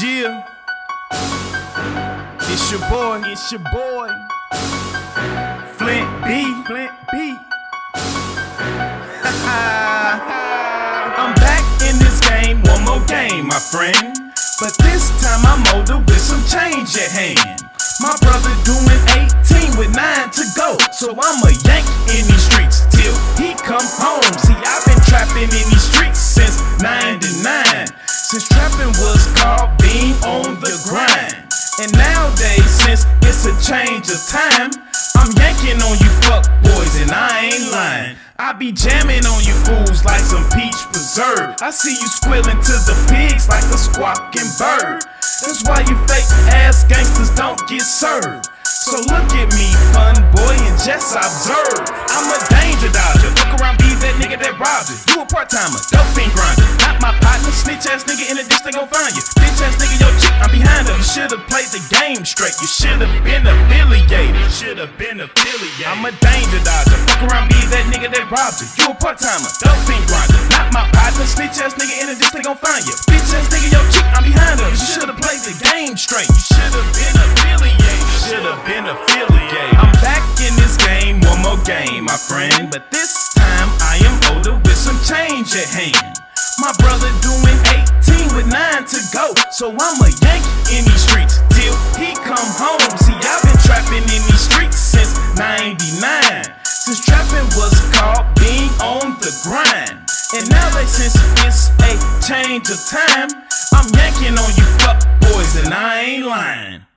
Yeah, it's your boy, Flint B. I'm back in this game, one more game, my friend. But this time I'm older with some change at hand. My brother doing 18 with 9 to go, so I'm a yank in these streets till he come home. See, I've been trapping in these streets since '99, since trapping was called being on the grind. And nowadays, since it's a change of time, I'm yanking on you fuck boys and I ain't lying. I be jamming on you fools like some peach preserve. I see you squealing to the pigs like a squawking bird. That's why you fake ass gangsters don't get served. So look at me, fun boy, and just observe. I'm a danger dodger, look around, be that nigga that robbed you. You a part-timer, dope fiend grinder, not my partner, snitch ass nigga in the ditch, they gon' find you. Bitch ass nigga, your chick, I'm behind her. You should've played the game straight, you should've been affiliated. I'm a danger dodger, fuck around, be that nigga that robbed you. You a part-timer, dope fiend grinder, not my partner, snitch ass nigga in the ditch, they gon' find you. Bitch ass nigga, your chick, I'm behind her. You should've played the game straight, you should've been affiliated. I'm back in this game, one more game, my friend. But this time I am older with some change at hand. My brother doing 18 with 9 to go, so I'm a yank in these streets till he come home. See, I've been trapping in these streets since '99, since trapping was called being on the grind. And nowadays, since it's a change of time, I'm yanking on you fuck boys and I ain't lying.